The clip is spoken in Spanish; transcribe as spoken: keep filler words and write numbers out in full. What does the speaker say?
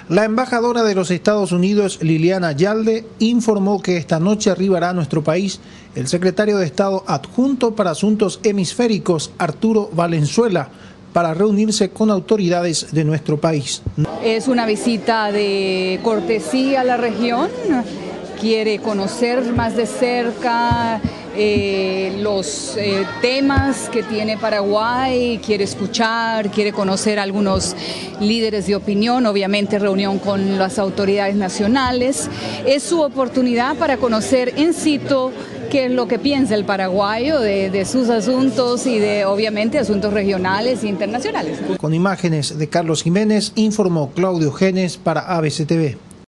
La embajadora de los Estados Unidos, Liliana Yalde, informó que esta noche arribará a nuestro país el secretario de Estado adjunto para Asuntos Hemisféricos, Arturo Valenzuela, para reunirse con autoridades de nuestro país. Es una visita de cortesía a la región, quiere conocer más de cerca eh, los eh, temas que tiene Paraguay, quiere escuchar, quiere conocer a algunos líderes de opinión, obviamente reunión con las autoridades nacionales. Es su oportunidad para conocer in situ qué es lo que piensa el paraguayo de, de sus asuntos y de, obviamente, asuntos regionales e internacionales. Con imágenes de Carlos Jiménez, informó Claudio Genes para A B C T V.